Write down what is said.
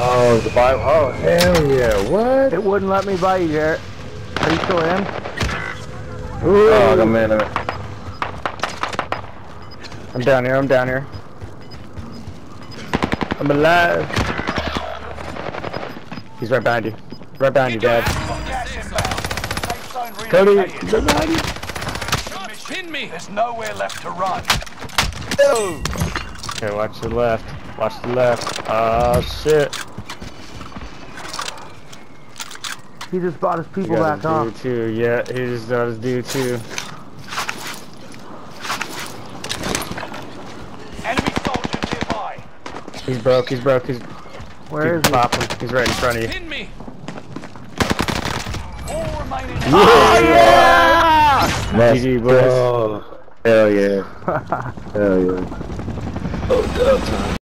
Oh, the buy. Oh, hell yeah. What? It wouldn't let me buy you, Garrett. Are you still in? Ooh. Oh, I'm in. I'm down here. I'm down here. I'm alive. He's right behind you. Right behind you, Dad. Cody, he's right behind you. Pin me. There's nowhere left to run. Oh. Okay, watch the left. Watch the left. Oh, shit. He just brought his people back on. Too. Yeah, he just got his dude too. Enemy soldiers nearby. He's broke. He's broke. Where is he? Pop him. He's right in front of you. Pin me. All remaining. Oh yeah! GG, boys. Oh, hell yeah. Hell yeah. Oh,